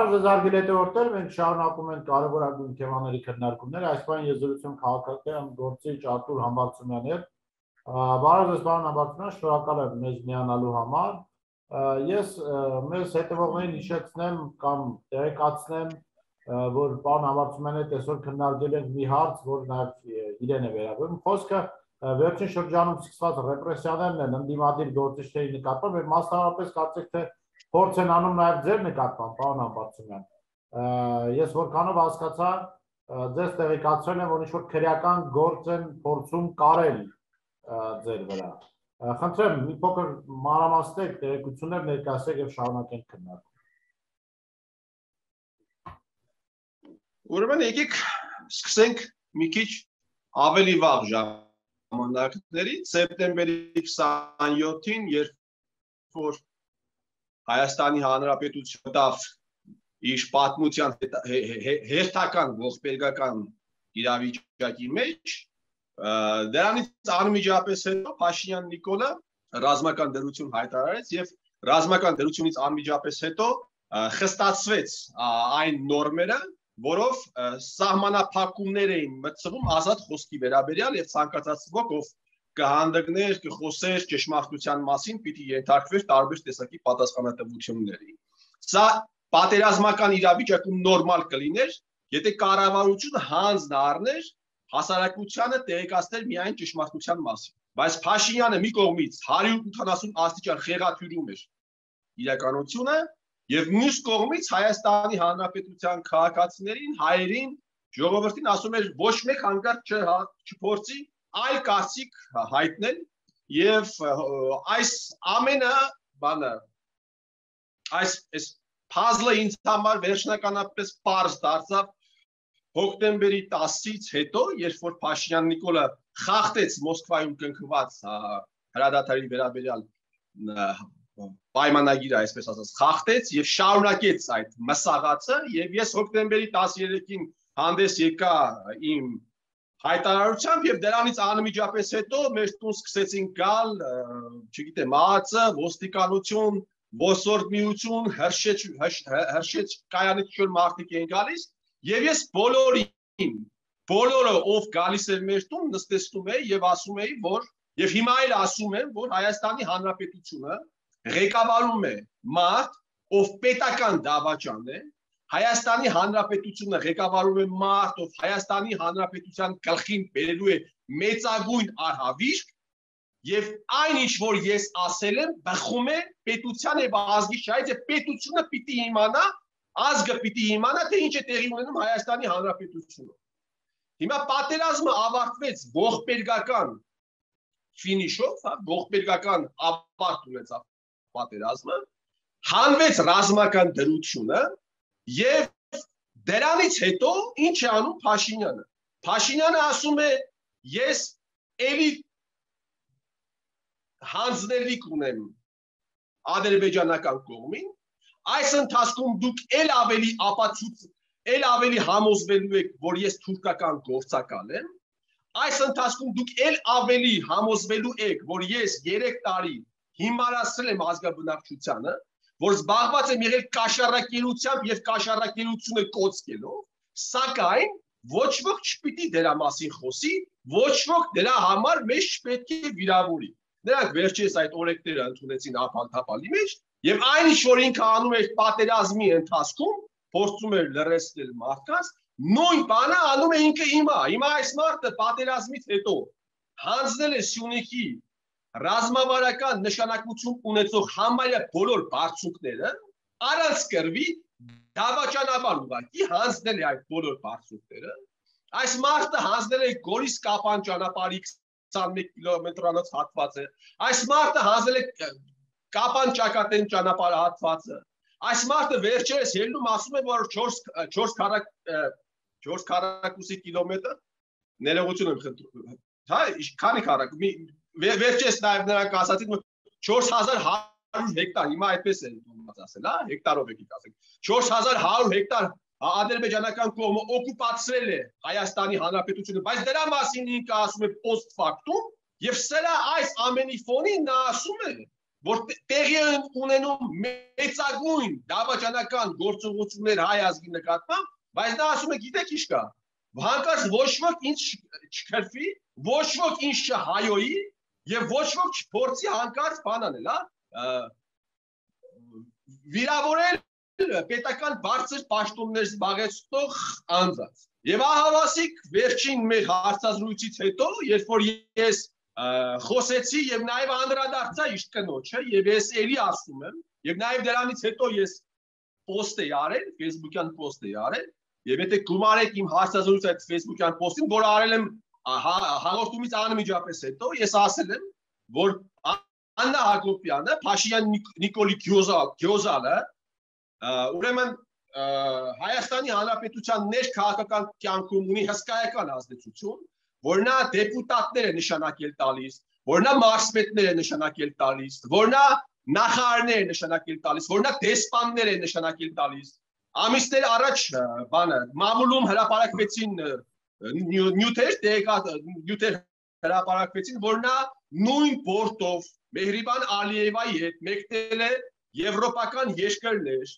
Բարձր զարգելետևորտեր մենք շարունակում ենք կարևորագույն թեմաների քննարկումները, այս բան եզրություն քաղաքական գործիչ Արտուր Համբարձումյանի հետ։ Բարև ձեզ, պարոն Համբարձումյան, շնորհակալ եմ մեզ միանալու համար։ Ես մեզ հետևողներին հիշեցնեմ կամ տեղեկացնեմ, որ պարոն Համբարձումյանի հետ այսօր քննարկել ենք մի հարց, որ նաև իրեն է վերաբերում։ Խոսքը վերջին շրջանում սկսված ռեպրեսիաներն են ընդդիմադիր գործիչների նկատմամբ, եւ մասնավորապես կարծեք թե փորձ են անում նաև ձեր նկատմամբ, պարոն Համբարձումյան։ Ես որքանով հասկացա, ձեզ տեղեկացրել եմ, որ ինչ-որ քրեական գործ են փորձում կարել ձեր վրա։ Խնդրեմ, մի փոքր մանրամասնեք, տեղեկություններ ներկայացրեք եւ շարունակենք քննարկումը։ Ուրեմն եկեք սկսենք մի քիչ ավելի վաղ ժամանակներից, սեպտեմբերի 27-ին, երբ որ Հայաստանի Հանրապետությունը դավ իր պատմության հերթական ողբերգական իրավիճակի մեջ, դրանից անմիջապես հետո Փաշինյան Նիկոլը ռազմական դրություն հայտարարեց եւ ռազմական դրությունից անմիջապես հետո խստացվեց այն նորմերը, որով սահմանափակումներ էին մտցվում ազատ խոսքի վերաբերյալ եւ ցանկացած ոք ով կհանդգներ, կխոսեր ճշմարտության մասին, պիտի ենթարկվեր տարբեր տեսակի պատասխանատվությունների։ Սա պատերազմական իրավիճակում նորմալ կլիներ, եթե կառավարությունը հանձն առներ հասարակությանը տեղեկացնել միայն ճշմարտության մասին։ Բայց Փաշինյանը մի կողմից 180 աստիճան խեղաթյուրում էր իրականությունը եւ մյուս կողմից Հայաստանի Հանրապետության քաղաքացիներին, հայերին, ժողովրդին ասում էր ոչ մեկ հանկարծ չփորձի այլ կարծիք հայտնել եւ այս ամենը բանը այս puzzle-ը ինձ համար վերջնականապես պարզ դարձավ հոկտեմբերի 10-ից հետո, երբ որ Փաշինյան Նիկոլը խախտեց Մոսկվայում կնքված հրադադարի վերաբերյալ պայմանագիրը, այսպես ասած, խախտեց եւ շարունակեց այդ մսաղացը եւ ես հոկտեմբերի 13-ին հանդես եկա իմ հայտարարությամբ եւ դրանից անմիջապես հետո մեր տուն սկսեցին գալ, չգիտեմ, ԱԱՑ, ոստիկանություն, ոսորդ միություն, հրշեջ կայանից շուտ մարդիկ են գալիս եւ ես բոլորը ով գալիս էր մեր տուն նստեցնում էի եւ ասում էի, որ եւ հիմա էլ ասում եմ, որ Հայաստանի Հանրապետությունը ղեկավարում է մարդ, ով պետական դավաճան է, Հայաստանի Հանրապետությունը ղեկավարում է մարդ, ով Հայաստանի Հանրապետության գլխին բերելու է մեծագույն արհավիրք եւ այն ինչ որ ես ասել եմ, բխում է պետության եւ ազգի շահից եւ պետությունը պիտի իմանա, ազգը պիտի իմանա, թե ինչ է տեղի ունենում Հայաստանի Հանրապետությունում։ Հիմա պատերազմը ավարտվեց ողբերգական ֆինիշով, ողբերգական ավարտ ունեցավ պատերազմը, հանվեց ռազմական դրությունը եւ դրանից հետո ինչ է անում Փաշինյանը։ Փաշինյանը ասում է, ես էլի հանձնելիք ունեմ ադրբեջանական կողմին, այս ընթացքում դուք էլ ավելի համոզվելու եք, որ ես թուրքական գործակալ եմ, այս ընթացքում դուք էլ ավելի համոզվելու եք, որ ես 3 տարի հիմարացրել եմ ազգաբնակչությանը, որ զբաղված եմ եղել կաշառակերությամբ եւ կաշառակերությունը կոծկելով, սակայն ոչ ոք չպիտի դրա մասին խոսի, ոչ ոք դրա համար մեզ չպետք է վիրավորի։ Նրանք վերջերս այդ օրենքները ընդունեցին ափանթապալի մեջ եւ այն ինչ որ ինքը անում էր պատերազմի ընթացքում, փորձում էր լրացնել մարդկանց, նույն բանը անում է ինքը հիմա այս մարդը պատերազմից հետո հանձնել է Սյունիքի ռազմավարական նշանակություն ունեցող համարյա բոլոր բարձունքները առանց կռվի դավաճանաբար ուղղակի հանձնել է այդ բոլոր բարձունքները։ Այս մարդը հանձնել է Գորիս Կապան ճանապարհի 21 կիլոմետրանոց հատվածը, այս մարդը հանձնել է Կապան Ճակատեն ճանապարհի հատվածը, այս մարդը վերջերս ելնում ասում է, որ 4 քառակուսի կիլոմետր ներողություն եմ խնդրում, հա, քանի քառակ վերջերս նաև նրանք ասացին 4100 հեկտար, հիմա այդպես են ասել, հա, հեկտարով եկեք ասենք, 4100 հեկտար ադրբեջանական կողմը օկուպացրել է Հայաստանի Հանրապետությունը, բայց դրա մասին ինքը ասում է post factum եւ սրա այս ամենի ֆոնին նա ասում է, որ տեղի են ունենում մեծագույն դավաճանական գործողություններ հայ ազգի նկատմամբ, բայց նա ասում է գիտեք ինչ կա, հանկարծ ոչ ոք ինձ չքրվի, ոչ ոք ինձ չհայոյի եւ ոչ ոք չփորձի հանկարծ բան անել, վիրավորել պետական բարձր պաշտոններ զբաղեցնող անձանց։ Եվ ահավասիկ վերջին մեր հարցազրույցից հետո, երբ որ ես խոսեցի եւ նաեւ անդրադարձա իշտ կնոջը եւ ես ելի ասում եմ եւ նաեւ դրանից հետո ես post էի արել, Facebook-յան post էի արել եւ եթե գումարեք իմ հարցազրույցը այդ Facebook-յան post-ին, որ արել եմ հաղորդումից անմիջապես հետո, ես ասել եմ, որ Աննա Հակոբյանը, Փաշինյան Նիկոլի Գյոզալը, ուրեմն Հայաստանի Հանրապետության ներքաղաքական կյանքում ունի հսկայական ազդեցություն, որ նա դեպուտատներ է նշանակել տալիս, որ նա մարզպետներ է նշանակել տալիս, որ նա նախարարներ է նշանակել տալիս, որ նա դեսպաններ է նշանակել տալիս։ Ամիսներ առաջ բանը մամուլում հրապարակվեցին նյութեր հրապարակվեցին, որ նա նույն բորտով Մեհրիբան Ալիևայի հետ մեկնել է եվրոպական երկրներ,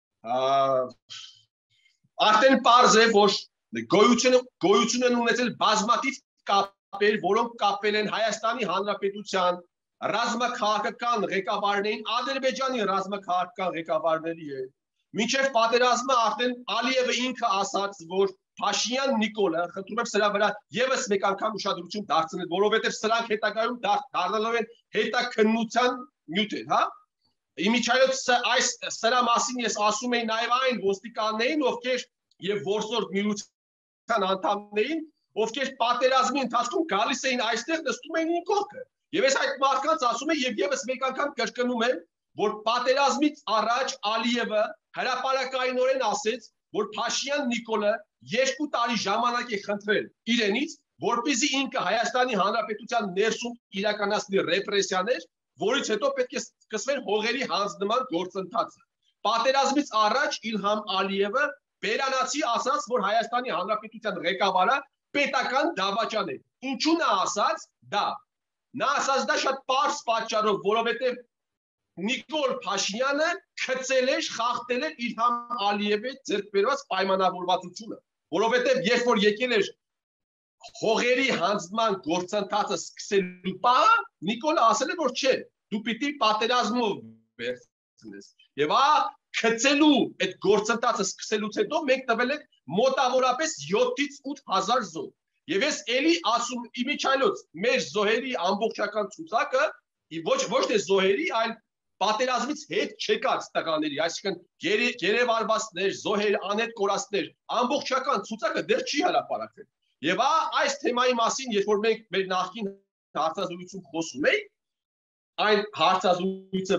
արդեն պարզ է, որ գոյություն են ունեցել բազմաթիվ կապեր, որոնք կապել են Հայաստանի Հանրապետության ռազմաքաղաքական ղեկավարներին, Ադրբեջանի ռազմաքաղաքական ղեկավարների հետ։ Մինչև պատերազմը արդեն Ալիևը ինքը ասաց, որ Փաշինյան Նիկոլը, խնդրում եմ սրա վրա եւս մեկ անգամ ուշադրություն դարձնել, որովհետեւ սրանք հետագայում դառնալով են հետաքննության նյութեր, հա։ Իմիջայլոց սրա մասին ես ասում էի նաեւ այն ոստիկաններին, ովքեր եւ որսորդ միության անդամներին, ովքեր պատերազմի ընթացքում գալիս էին այստեղ նստում էին իմ կողքը։ Եվ ես այդ մարդկանց ասում եմ եւ եւս մեկ անգամ կրկնում եմ, որ պատերազմից առաջ Ալիևը հրապարակայինորեն ասեց, որ Փաշինյան Նիկոլը 2 տարի ժամանակ է խնդրել իրենից, որպեսզի ինքը Հայաստանի Հանրապետության ներսում իրականացնի ռեպրեսիաներ, որից հետո պետք է սկսվեր հողերի հանձնման գործընթացը։ Պատերազմից առաջ Իլհամ Ալիևը բերանացի ասաց, որ Հայաստանի Հանրապետության ղեկավարը պետական դավաճան է։ Ինչու նա ասաց դա։ Նա ասաց դա շատ պարզ պատճառով, որովհետև Նիկոլ Փաշինյանը քծել էր, խախտել էր Իլհամ Ալիևի ձեռք բերված պայմանավորվածությունը, որովհետև երբ որ եկել էր հողերի հանձնման գործընթացը սկսելու պահը, Նիկոլը ասել է, որ չէ, դու պիտի պատերազմով վերցնես։ Եվ քծելու այդ գործընթացը սկսելուց հետո մենք տվել ենք մոտավորապես 7-ից 8 հազար զոհ։ Եվ ես էլի ասում իմիջայլոց մեր զոհերի ամբողջական ցուցակը ոչ թե զոհերի, այլ պատերազմից հետ չեկած տղաների, այսինքն գերեվարվածներ, զոհեր, անհետ կորածներ, ամբողջական ցուցակը դեռ չի հրապարակվել։ Եվ այս թեմայի մասին, երբ որ մենք մեր նախկին հարցազրույցում խոսում էինք, այն հարցազրույցը,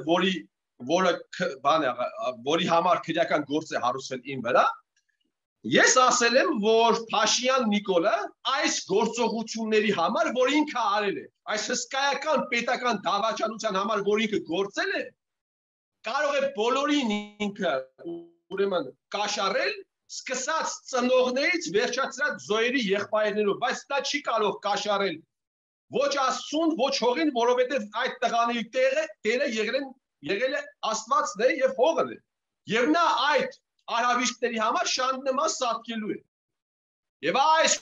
որի համար քրեական գործ է հարուցվել իմ վրա, ես ասել եմ, որ Փաշինյան Նիկոլը այս գործողությունների համար, որ ինքը արել է, այս հսկայական պետական դավաճանության համար, որ ինքը գործել է, կարող է բոլորին ինքը ուրեմն կաշառել, սկսած ծնողներից վերջացրած զոհերի եղբայրներով, բայց դա չի կարող կաշառել ոչ Աստծուն, ոչ հողին, որովհետև այդ տղաների տեղը եղել է Աստվածն է եւ հողն է։ Եվ նա այդ արհավիրքների համար շանտ նման սատկելու է։ Եվ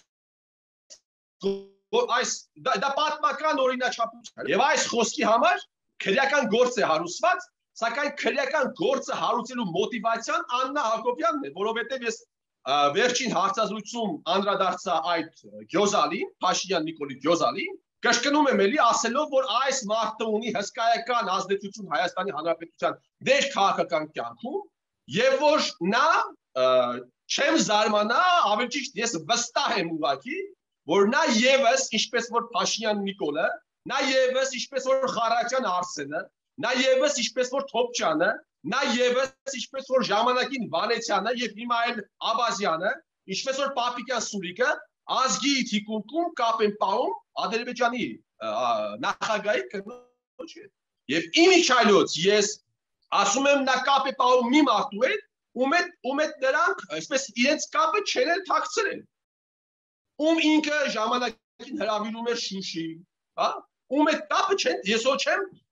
դա պատմական օրինաչափություն է։ Եվ այս խոսքի համար քրեական գործ է հարուցված, սակայն քրեական գործը հարուցելու մոտիվացիան Աննա Հակոբյանն է, որովհետև ես վերջին հարցազրույցում անդրադարձա այդ Գյոզալին, Փաշինյան Նիկոլի Գյոզալին, կրկնում եմ էլի ասելով, որ այս մարդը ունի հսկայական ազդեցություն Հայաստանի Հանրապետության ներքաղաքական կյանքում, եւ որ նա չեմ զարմանա, ավելի ճիշտ ես վստահ եմ ուղղակի, որ նա եւս ինչպես որ Փաշինյան Նիկոլը, նա եւս ինչպես որ Խարաչյան Արսենը, նա եւս ինչպես որ Թոփչյանը, նա եւս ինչպես որ ժամանակին Վանեցյանը եւ հիմա այլ Աբազյանը, ինչպես որ Պապիկյան Սուրիկը ազգի թիկունքում կապ են պահում Ադրբեջանի նախագահի կնոջ հետ։ Եվ իմիջայլոց ես ասում եմ նա կապ է պահում մի մարդու հետ, ում հետ նրանք այսպես իրենց կապը չեն թաքցրել։ Ում ինքը ժամանակին հրավիրում էր Շուշի, հա? Ում հետ կապը չեն, ես ոչ չեմ,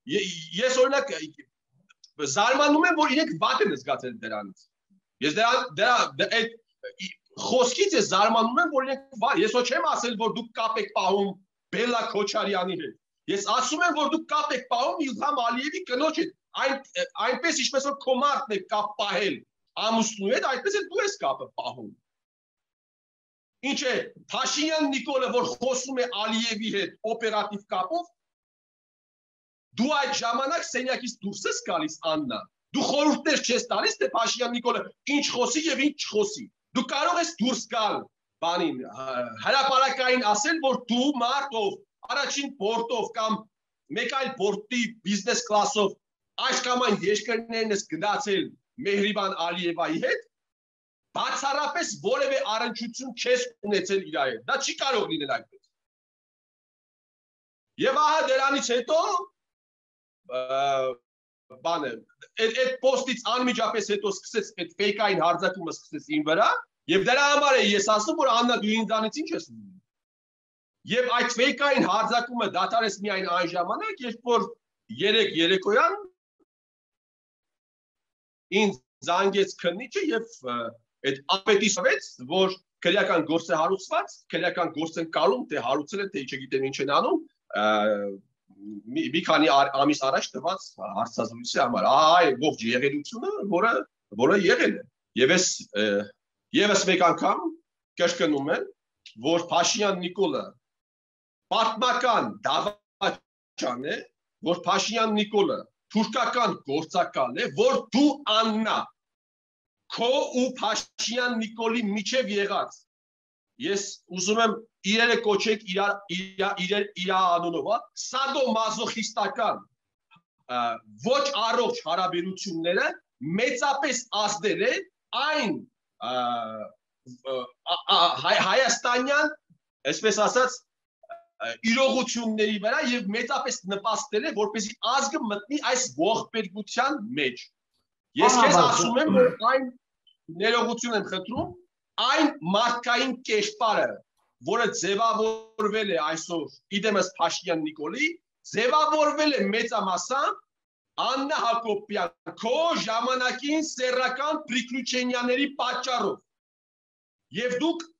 ես օրինակ զարմանում եմ, որ իրենք վատ են զգացել դրանից։ Ես դրա այդ խոսքից ես զարմանում եմ, որ իրենք վատ, ես ոչ չեմ ասել, որ դուք կապ եք պահում Բելլա Քոչարյանի հետ։ Ես ասում եմ, որ դուք կապ եք պահում Իլհամ Ալիևի կնոջ հետ, այնպես ինչպես որ քո մարդն է կապ պահել ամուսնու հետ, այդպես էլ դու ես կապը պահում։ Ինչ է, Փաշինյան Նիկոլը, որ խոսում է Ալիևի հետ օպերատիվ կապով, դու այդ ժամանակ սենյակից դուրս ես գալիս Աննա, դու խորհուրդներ չես տալիս, թե Փաշինյան Նիկոլը ինչ խոսի եւ ինչ չխոսի։ Դու կարող ես դուրս գալ բանին, հրապարակային ասել, որ դու մարդով, առաջին բորտով կամ մեկ այլ բորտի բիզնես կլասով այս կամ այն երկրներն ես գնացել Մեհրիբան Ալիևայի հետ, բացառապես որևէ առնչություն չես ունեցել իր հետ։ Դա չի կարող լինել այդպես։ Եվ ահա դրանից հետո բանը, այդ պոստից անմիջապես հետո սկսեց այդ ֆեյքային հարձակումը սկսեց իմ վրա, եւ դրա համար է ես ասում, որ Աննա դու ինձանից ինչ ես ուզում։ Եվ այդ ֆեյքային հարձակումը դադարեց միայն այն ժամանակ, երբ որ 3 երեկոյան ինձ զանգեց քննիչը եւ այդ ապետի սվեց, որ քրեական գործ է հարուցված, քրեական գործ են կարում, թե հարուցել են, թե չգիտեմ ինչ են անում, մի քանի ամիս առաջ տված հարցազրույցի համար, այ ողջ եղելությունը, որը եղել է։ Եվս մեկ անգամ կրկնում եմ, որ Փաշինյան Նիկոլը պատմական դավաճան է, որ Փաշինյան Նիկոլը թուրքական գործակալ է, որ դու Աննա քո ու Փաշինյան Նիկոլի միջև եղած ես ուզում եմ իրերը կոչեք իր անունով, սադոմազոխիստական ոչ առողջ հարաբերությունները մեծապես ազդել է այն հայաստանյան, այսպես ասած, իրողությունների վրա եւ մեծապես նպաստել է, որպեսզի ազգը մտնի այս ողբերգության մեջ։ Ես քեզ ասում եմ, որ այն ներողություն եմ խնդրում, այն մարդկային կերպարը, որը ձևավորվել է այսօր իդեմս Փաշինյան Նիկոլի, ձևավորվել է մեծամասամբ Աննա Հակոբյան, քո ժամանակին սեռական պրիկլուչենյաների պատճառով։ Եվ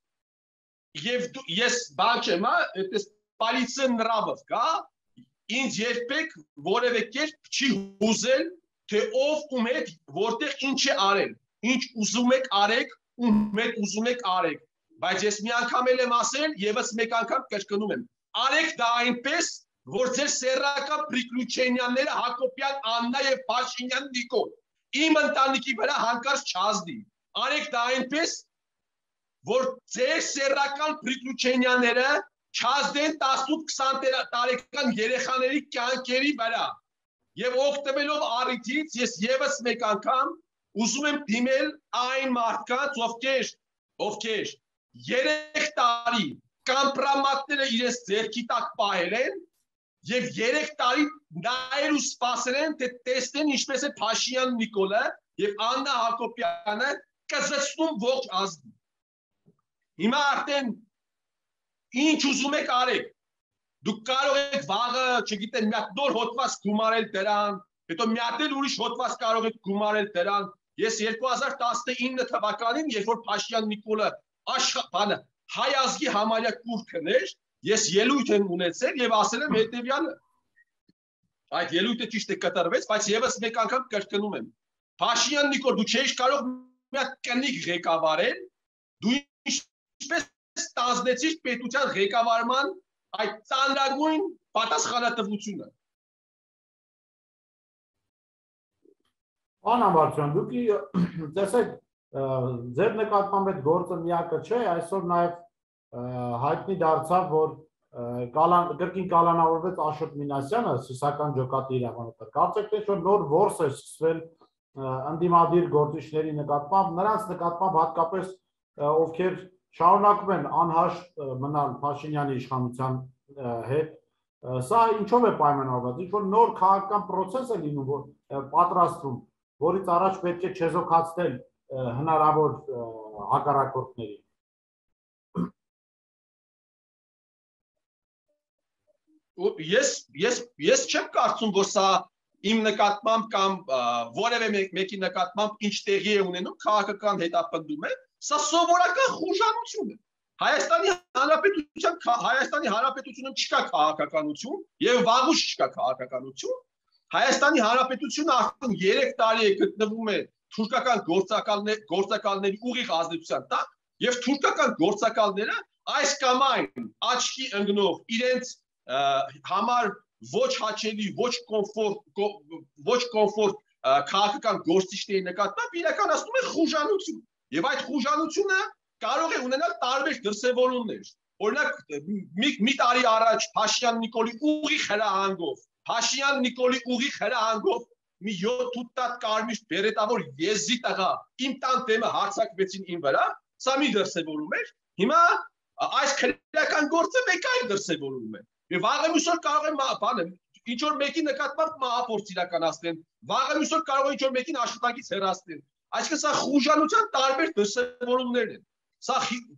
ես բան չեմ, այդպես պալիցը նրավով, կա, ինձ երբեք որևէ կերպ չի հուզել, թե ով ում հետ որտեղ ինչ է արել, ինչ ուզում եք արեք, ում հետ ուզում եք արեք, բայց ես մի անգամ եմ ասել, եւս մեկ անգամ կրկնում եմ, արեք դա այնպես, որ ձեր սեռական պրիկլուչենյանները Հակոբյան Աննա եւ Փաշինյան Նիկոլ իմ ընտանիքի վրա հանկարծ չազդի, արեք դա այնպես, որ ձեր սեռական պրիկլուչենյաները չազդեն 18-20 տարեկան երեխաների կյանքերի վրա եւ օգտվելով առիթից ես եւս մեկ անգամ ուզում եմ դիմել այն մարդկանց, ովքեր 3 տարի կամպրամատները իրենց ձեռքի տակ պահել են եւ 3 տարի նայել ու սպասել են, թե տեսնեն ինչպես է Փաշինյան Նիկոլը եւ Աննա Հակոբյանը կզցնում ողջ ազգին։ Հիմա արդեն ինչ ուզում եք արեք։ Դուք կարող եք վաղը, չգիտեմ, մի հատ նոր հոդված գումարել դրան, հետո մի հատ էլ ուրիշ հոդված կարող եք գումարել դրան։ Ես 2019 թվականին, երբ որ Փաշինյան Նիկոլը հայ ազգի համարյա կուրքն էր, ես ելույթ եմ ունեցել եւ ասել եմ հետեւյալը։ Այդ ելույթը ճիշտ է կատարվեց, բայց եւս մեկ անգամ կրկնում եմ։ Փաշինյան Նիկոլ, դու չէիր կարող մի հատ կնիկ ղեկավարել, դու ինչպես ստանձնեցիր պետության ղեկավարման այդ ծանրագույն պատասխանատվությունը։ Անամբարձան, դուք տեսեք, ձեր նկատմամբ այդ գործը միակը չէ, այսօր նաև հայտնի դարձավ, որ կրկին կալանավորվեց Աշոտ Մինասյանը, սիսական ջոկատի իրավանորդը։ Կարծեք թե որ նոր որս է սկսվել ընդդիմադիր գործիչների նկատմամբ, նրանց նկատմամբ հատկապես ովքեր շարունակում են անհաշտ մնալ Փաշինյանի իշխանության հետ, սա ինչով է պայմանավորված, ինչ-որ նոր քաղաքական պրոցես է լինում, որ պատրաստվում, որից առաջ պետք է չեզոքացնել հնարավոր հակառակորդներին։ ես չեմ կարծում, որ սա իմ նկատմամբ կամ որևէ մեկի նկատմամբ ինչ տեղի է ունենում քաղաքական հետապնդում է, սա սովորական խուժանություն է։ Հայաստանի Հանրապետությունում չկա քաղաքականություն եւ վաղուց չկա քաղաքականություն։ Հայաստանի Հանրապետությունը արդեն 3 տարի է գտնվում է թուրքական գործակալների ուղիղ ազդեցության տակ եւ թուրքական գործակալները այս կամ այն աչքի ընկնող իրենց համար ոչ հաճելի, ոչ կոմֆորտ քաղաքական գործիչների նկատմամբ իրականացնում է խուժանություն։ Եվ այդ խուժանությունը կարող է ունենալ տարբեր դրսևորումներ։ Օրինակ, մի տարի առաջ Փաշինյան Նիկոլի ուղիղ հրահանգով մի 7-8 տատ կարմիր բերետավոր եզի տղա իմ տան դեմը հարձակվեցին իմ վրա, սա մի դրսևորում էր։ Հիմա այս քրեական գործը մեկ այլ դրսևորում է։ Եվ վաղը մյուսօր կարող է ինչ որ մեկի նկատմամբ մահապործ իրականացնեն, վաղը մյուսօր կարող է ինչ որ մեկին աշխատանքից հեռացնեն։ Այսինքն սա խուժանության տարբեր դրսևորումներ են։ Սա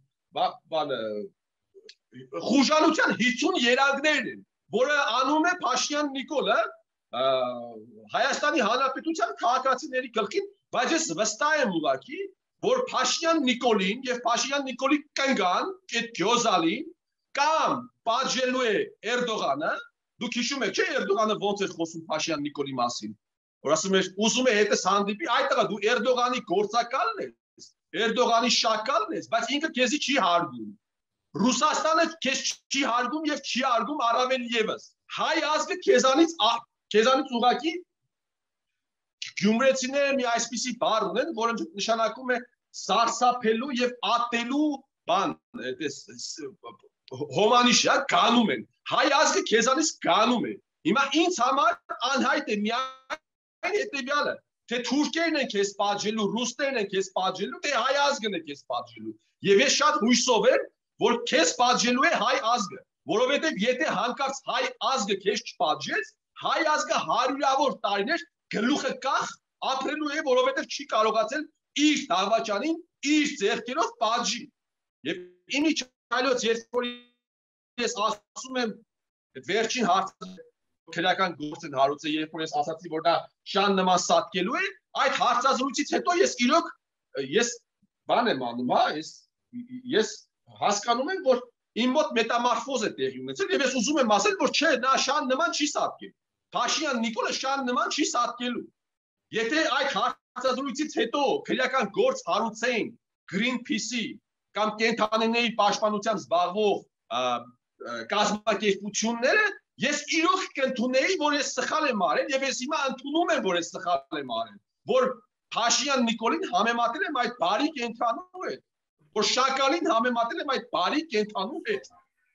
խուժանության 50 երանգներ են, որը անում է Փաշինյան Նիկոլը Հայաստանի Հանրապետության քաղաքացիների գլխին, բայց ես վստահ եմ ուղղակի, որ Փաշինյան Նիկոլին եւ Փաշինյան Նիկոլի կնգան, այդ գյոզալին կամ պատժելու է Էրդողանը, դուք հիշում եք, չէ՞ Էրդողանը ոնց էր խոսում Փաշինյան Նիկոլի մասին, որ ասում էր, ուզում է հետս հանդիպի, այդ տղա դու Էրդողանի գործակալն ես, Էրդողանի շակալն ես, բայց ինքը քեզի չի հարգում։ Ռուսաստանը քեզ չի հարգում եւ չի հարգում առավել եւս։ Հայ ազգը քեզանից ուղղակի գյումրեցիները մի այսպիսի բառ ունեն, որը նշանակում է սարսափելու եւ ատելու բան, հոմանիշա գանում են։ Հայ ազգը քեզանից գանում է։ Հիմա ինձ համար անհայտ է միայն հետեւյալը, թե թուրքերն են քեզ պատժելու, ռուսներն են քեզ պատժելու, թե հայ ազգն է քեզ պատժելու։ Եվ ես շատ հույսով եմ, որ քեզ պատժելու է հայ ազգը, որովհետեւ եթե հանկարծ հայ ազգը քեզ չպատժեց, հայ ազգը հարյուրավոր տարիներ գլուխը կախ ապրելու է, որովհետեւ չի կարողացել իր դավաճանին իր ձեռքերով պատժի։ Եվ իմիջ այլոց երբ որ ես ասում եմ վերջին հարցը քրական գործ են հարուցը, երբ որ ես ասացի, որ դա շան նման սատկելու է, այդ հարցազրույցից հետո ես իրոք բան եմ անում, հա, ես հասկանում եմ, որ իմ մոտ մետամորֆոզ է տեղի ունեցել եւ ես ուզում եմ ասել, որ չէ, նա շան նման չի սատկել։ Փաշինյան Նիկոլը շան նման չի սատկելու։ Եթե այդ հարցազրույցից հետո քրեական գործ հարուցեին Greenpeace-ի կամ կենթանիների պաշտպանությամբ զբաղվող կազմակերպությունները, ես իրոք կընդունեի, որ ես սխալ եմ արել եւ ես հիմա ընդունում եմ, որ ես սխալ եմ արել, որ Փաշինյան Նիկոլին համեմատել եմ այդ բարի կենթանու հետ, որ շակալին համեմատել եմ այդ բարի կենթանու հետ։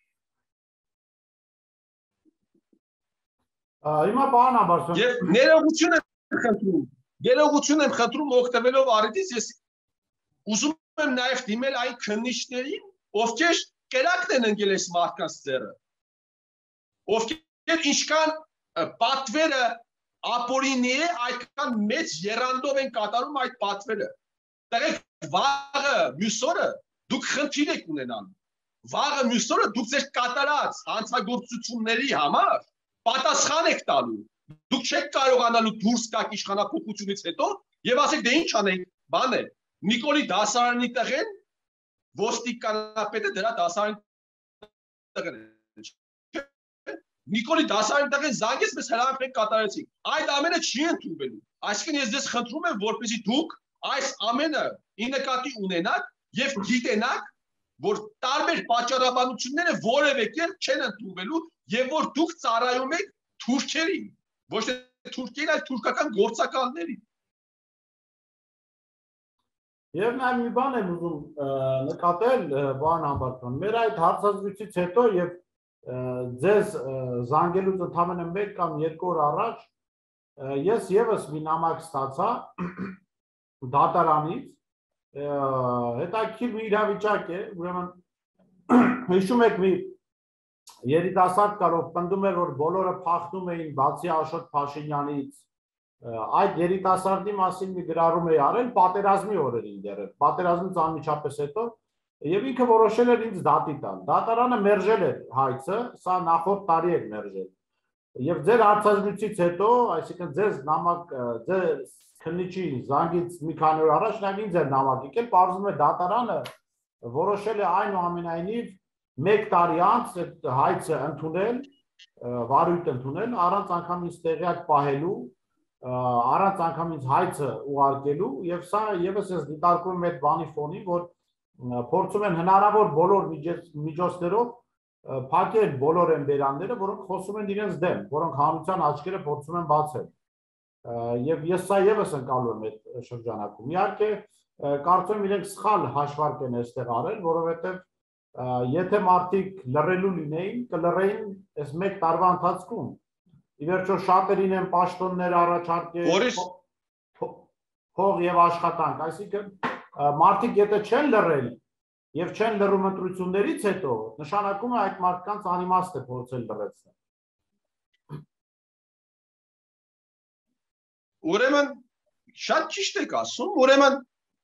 Հիմա պարոն Աբարսյան, եւ ներողություն եմ խնդրում օգտվելով առիթից, ես ուզում եմ նաեւ դիմել այն քննիչներին, ովքեր կերակն են ընկել այս մարդկանց ձեռը, ովքեր ինչքան պատվերը ապօրինի է, այդքան մեծ եռանդով են կատարում այդ պատվերը։ Տղեկ, վաղը մյուս օրը դուք խնդիր եք ունենալու, վաղը մյուս օրը դուք ձեր կատարած հանցագործությունների համար պատասխան եք տալու, դուք չեք կարողանալու դուրս գաք իշխանափոխությունից հետո եւ ասեք դե ինչ անենք, բան է, Նիկոլի դասարանի տղեն ոստիկանապետը դրա դասարանի տղեն է։ Նիկոլի դասարանի տղեն զանգեց մեզ հրավերներ կատարեցինք։ Այդ ամենը չի ընդունվելու։ Այսինքն ես ձեզ խնդրում եմ, որպեսզի դուք այս ամենը ի նկատի ունենաք եւ գիտենաք, որ տարբեր պատճառաբանությունները որևէ կերպ չեն ընդունվելու եւ որ դուք ծառայում եք թուրքերին, ոչ թե թուրքերին, այլ թուրքական գործակալներին։ Եվ նաև մի բան եմ ուզում նկատել, պարոն Համբարձման, մեր այդ հարցազրույցից հետո եւ ձեզ զանգելուց ընդամենը 1 կամ 2 օր առաջ ես եւս մի նամակ ստացա դատարանից, հետաքրքիր մի իրավիճակ է, ուրեմն հիշում եք մի երիտասարդ կար, ով պնդում էր, որ բոլորը փախնում էին բացի Աշոտ Փաշինյանից, այդ երիտասարդի մասին մի գրառում էի արել պատերազմի օրերին դեռ, պատերազմից անմիջապես հետո, Եվ ինքը որոշել էր ինձ դատի տալ։ Դատարանը մերժել էր հայցը, սա նախորդ տարի էր մերժել։ Եվ ձեր հարցազրույցից հետո, այսինքն ձեզ նամակ, ձեր քննիչի զանգից մի քանի օր առաջ նա ինձ էր նամակ եկել, պարզվում է դատարանը որոշել է այնուամենայնիվ 1 տարի անց այդ հայցը ընդունել, վարույթ ընդունել, առանց անգամ ինձ տեղյակ պահելու, առանց անգամ ինձ հայցը ուղարկելու, եւ սա եւս ես դիտարկում եմ այդ բանի ֆոնին, որ փորձում են հնարավոր բոլոր միջոցներով փակել բոլոր այն բերանները, որոնք խոսում են իրենց դեմ, որոնք հանրության աչքերը փորձում են բացել։ Եվ ես սա եւս ընկալում եմ այդ շրջանակում։ Իհարկե, կարծում եմ իրենք սխալ հաշվարկ են այստեղ արել, որովհետեւ եթե մարդիկ լռելու լինեին, կլռեին այս 1 տարվա ընթացքում։ Ի վերջո շատերին են պաշտոններ առաջարկել, փող եւ աշխատանք, այսինքն մարդիկ եթե չեն լռել եւ չեն լռում ընտրություններից հետո, նշանակում է այդ մարդկանց անիմաստ է փորձել լռեցնել։ Ուրեմն շատ ճիշտ եք ասում, ուրեմն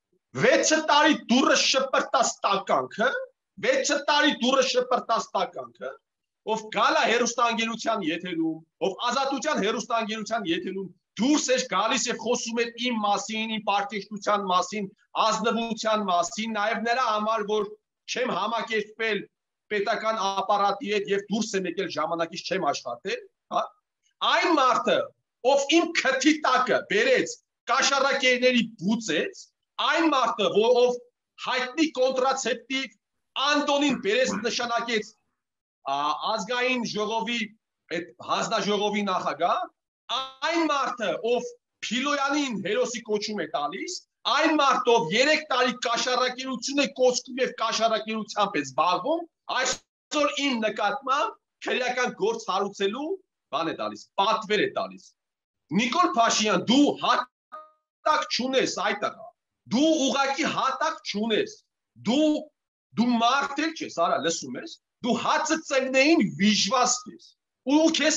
6 տարի դուրը շպրտած տականքը, 6 տարի դուրը շպրտած տականքը, ով գալա հերոստանգելության եթերում, ով ազատության հերոստանգելության եթերում դուրս էր գալիս եւ խոսում էր իմ մասին, իմ պարտեշտության մասին, ազնվության մասին, նաեւ նրա համար, որ չեմ համակերպվել պետական ապարատի հետ եւ դուրս եմ եկել ժամանակից չեմ աշխատել, հա? Այն մարդը, ով իմ քթի տակը բերեց կաշառակերների բուծեց, այն մարդը, ով հայտնի կոնտրացեպտիվ Անտոնին բերեց նշանակեց ազգային ժողովի այդ հանձնաժողովի նախագահ, այն մարդը, ով Փիլոյանին հերոսի կոչում է տալիս, այն մարդը, ով 3 տարի կաշառակերություն է կոչում եւ կաշառակերությամբ է զբաղվում, այսօր իմ նկատմամբ քրեական գործ հարուցելու բան է տալիս, պատվեր է տալիս։ Նիկոլ Փաշինյան, դու հատակ չունես այդ տղա։ Դու ուղակի հատակ չունես։ Դու մարդ էլ չես, արա, լսում ես։ Դու հացը ծննեին վիժված ես։ Ու քեզ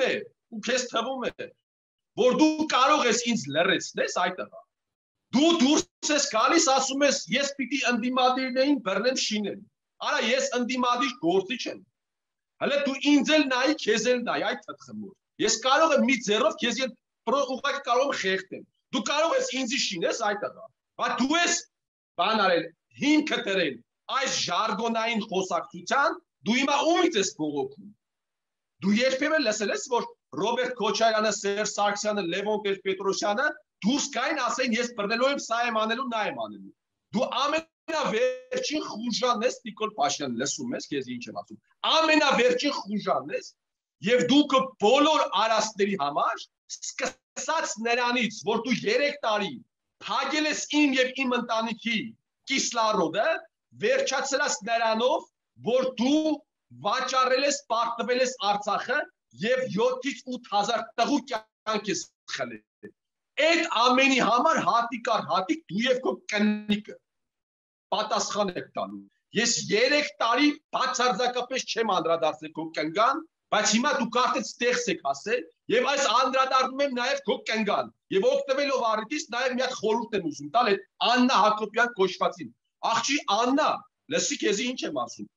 թվում է, որ դու կարող ես ինձ լռեցնես այդ տղա։ Դու դուրս ես գալիս ասում ես ես պիտի ընդդիմադիրներին բռնեմ շինել։ Արա ես ընդդիմադիր գործիչ եմ։ Հələ դու ինձ էլ նայի, քեզ էլ նայի այդ թթխմոր։ Ես կարող եմ մի ձեռով քեզ ուղղակի կարող եմ խեղդեմ։ Դու կարող ես ինձ շինես այդ տղա։ Բայց դու ես բան արել, հիմքը դրել այս ժարգոնային խոսակցության, դու հիմա ումից ես բողոքում։ Դու երբեմն լսել ես, որ Ռոբերտ Քոչարյանը, Սերժ Սարգսյանը, Լևոն Տեր-Պետրոսյանը դուրս գային ասեն ես բռնելու եմ, սա եմ անելու, նա եմ անելու։ Դու ամենավերջին խուժանն ես, Նիկոլ Փաշինյան, լսում ես, քեզ ինչ եմ ասում։ Ամենավերջին խուժանն ես, եւ դու բոլոր արասների համար սկսած նրանից, որ դու 3 տարի փակել ես իմ եւ իմ ընտանիքի կիսլարոդը, վերջացրած նրանով, որ դու վաճառել ես, պարտվել ես Արցախը եւ 7-ից 8000 տղու կյանք ես խլել։ Այդ ամենի համար հատիկ առ հատիկ դու եւ քո կնիկը պատասխան եք տալու։ Ես 3 տարի բացարձակապես չեմ անդրադարձել քո կնգան, բայց հիմա դու կարծես ստեղծ եք ասել եւ այս անդրադառնում եմ նաեւ քո կնգան եւ օգտվելով առիթից նաեւ մի հատ խորհուրդ եմ ուզում տալ այդ Աննա Հակոբյան կոչվածին։ Աղջի Աննա, լսի քեզի ինչ եմ ասում։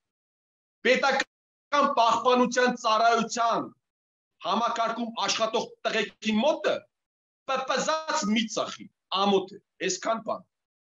Պետական պահպանության ծառայության համակարգում աշխատող տղեկի մոտը պպզած մի ծախի, ամոթ է, այսքան բան։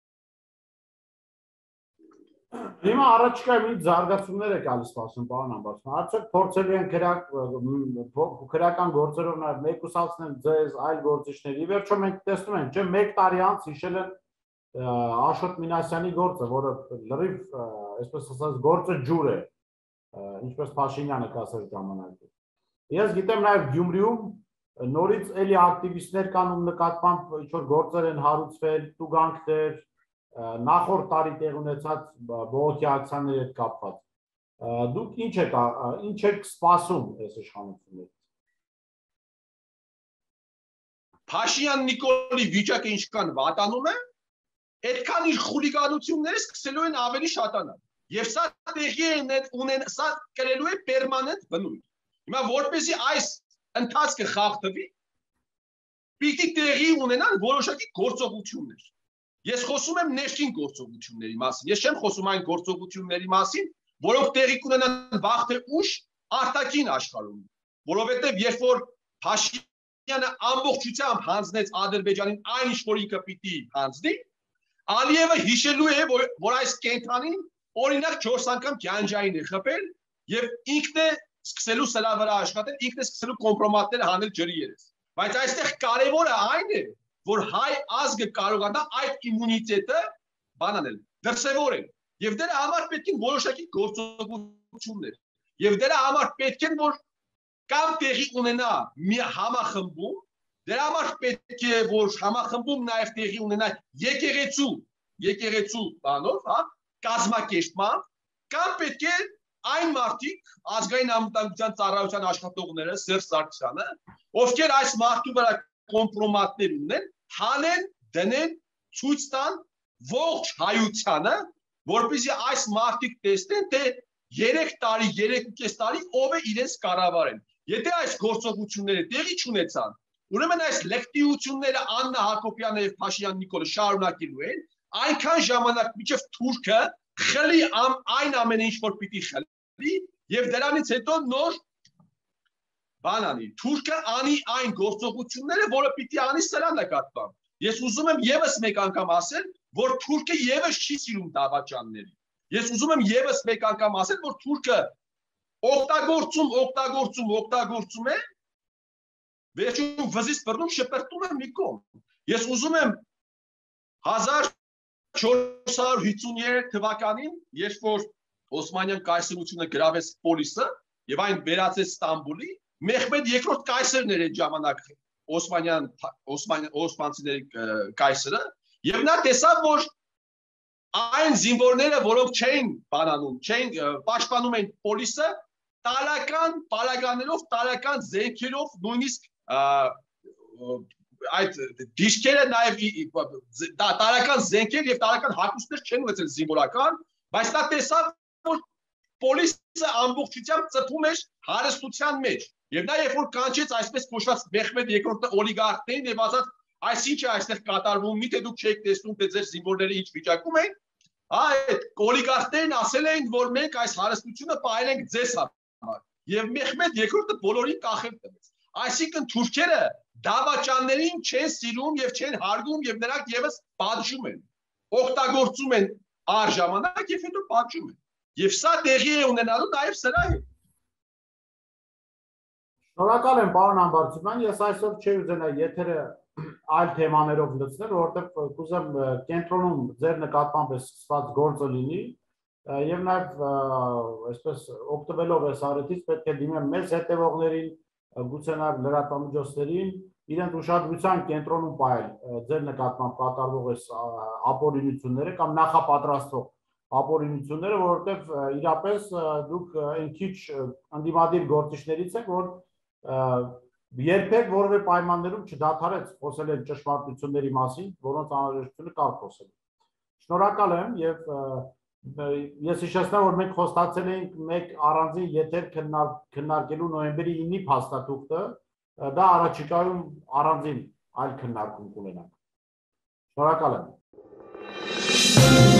Հիմա առաջիկայում ինչ զարգացումներ է գալիս սպասում, պարոն ամբարձման, արդյոք փորձել են քրեական գործերով նաև մեկուսացնել ձեզ, այլ գործիչներ։ Ի վերջո մենք տեսնում ենք, չէ՞, 1 տարի անց հիշել են Աշոտ Մինասյանի գործը, որը լրիվ, այսպես ասած, գործը ջուր է, ինչպես Փաշինյանը կասեր ժամանակին։ Ես գիտեմ նաև Գյումրիում նորից էլի ակտիվիստներ կան, ում նկատմամբ ինչ-որ գործեր են հարուցվել, տուգանքներ, նախորդ տարի տեղ ունեցած բողոքի ակցիաների հետ կապված։ Դուք ինչ եք սպասում այս իշխանություններից։ Փաշինյան Նիկոլի վիճակը ինչքան վատանում է, այդքան իր խուլիգանությունները սկսելու են ավելի շատանալ։ Եվ սա տեղի ունեն, սա կրելու է պերմանենտ բնույթ։ Հիմա որպեսզի այս ընթացքը խախտվի, պիտի տեղի ունենան որոշակի գործողություններ։ Ես խոսում եմ ներքին գործողությունների մասին։ Ես չեմ խոսում այն գործողությունների մասին, որոնք տեղի կունենան վաղ թե ուշ արտաքին աշխարհում, որովհետև երբ որ Փաշինյանը ամբողջությամբ հանձնեց Ադրբեջանին այն ինչ որ ինքը պիտի հանձնի, Ալիևը հիշելու է, որ այս կենթանին օրինակ 4 անգամ գանջային է խփել եւ ինքն է սկսելու սրա վրա աշխատել, ինքն է սկսելու կոմպրոմատներ հանել ջրի երես։ Բայց այստեղ կարևորը այն է, որ հայ ազգը կարողանա այդ իմունիտետը բանանել, դրսևորել։ Եվ դրա համար պետք են որոշակի գործողություններ։ Եվ դրա համար պետք է որ կամ տեղի ունենա մի համախմբում, դրա համար պետք է որ համախմբում նաև տեղի ունենա եկեղեցու բանով, հա, կազմակերպման, կամ պետք է այն մարդիկ ազգային անվտանգության ծառայության աշխատողները, Սերժ Սարգսյանը, ովքեր այս մարդու վրա կոմպրոմատներ ունեն, հանեն, դնեն, ցույց տան ողջ հայությանը, որպեսզի այս մարդիկ տեսնեն, թե 3 տարի, 3.5 տարի ով է իրենց կառավարել։ Եթե այս գործողությունները տեղի չունեցան, ուրեմն այս լեկտիությունները Աննա Հակոբյանը եւ Փաշինյան Նիկոլը շարունակելու են, այնքան ժամանակ մինչև թուրքը խլի այն ամենը ինչ որ պիտի խլի եւ դրանից հետո նոր բան անի։ Թուրքը անի այն գործողությունները, որը պիտի անի սրա նկատմամբ։ Ես ուզում եմ եւս մեկ անգամ ասել, որ թուրքը եւս չի սիրում դավաճանների։ Ես ուզում եմ եւս մեկ անգամ ասել, որ թուրքը օգտագործում է, վերջում վզից բռնում շպրտում է մի կողմ։ Ես ուզում եմ 1453 թվականին, երբ որ Օսմանյան կայսրությունը գրավեց Պոլիսը եւ այն վերածեց Ստամբուլի, Մեհմեդ II կայսրն էր այդ ժամանակ օսմանցիների կայսրը, եւ նա տեսավ, որ այն զինվորները, որոնք չէին բանանում, չէին պաշտպանում են Պոլիսը, տարական պարագաներով, տարական զենքերով, նույնիսկ այդ դիշկերը նաև տարական զենքեր եւ տարական հագուստներ չեն ունեցել զինվորական, բայց նա տեսավ, որ Պոլիսը ամբողջությամբ ծփում էր հարստության մեջ։ Եվ նա երբ որ կանչեց այսպես կոչված Մեհմեդ II-ը օլիգարխներին եւ ասաց, այս ինչ է այստեղ կատարվում, միթե դուք չեք տեսնում, թե ձեր զինվորները ինչ վիճակում են, այդ օլիգարխներն ասել էին, որ մենք այս հարստությունը պահել ենք ձեզ համար։ Եվ Մեհմեդ II-ը բոլորին կախել տվեց։ Այսինքն թուրքերը դավաճաններին չեն սիրում եւ չեն հարգում եւ նրանք եւս պատժում են, օգտագործում են առժամանակ եւ հետո պատժում են։ Եվ սա տեղի է ունենալու նաեւ սրա հետ։ Շնորհակալ եմ, պարոն Համբարձումյան, ես այսօր չի ուզենա եթերը այլ թեմաներով լցնել, որովհետև կուզեմ կենտրոնում ձեր նկատմամբ է սկսված գործը լինի եւ նաեւ այսպես օգտվելով այս առիթից պետք է դիմեմ մեծ հետևողներին, գուցե նաեւ լրատվամիջոցներին, իրենց ուշադրության կենտրոնում պահել ձեր նկատմամբ կատարվող այս ապօրինությունները կամ նախապատրաստող ապօրինությունները, որովհետև իրապես դուք այն քիչ ընդդիմադիր գործիչներից եք, որ երբեք որևէ պայմաններում չդադարեց խոսել են ճշմարտությունների մասին, որոնց անհրաժեշտությունը կար խոսել։ Շնորհակալ եմ եւ ես հիշեցնեմ, որ մենք խոստացել էինք մեկ առանձին եթեր քննարկելու նոյեմբերի 9-ի փաստաթուղթը, դա առաջիկայում առանձին այլ քննարկում կունենանք։ Շնորհակալ եմ։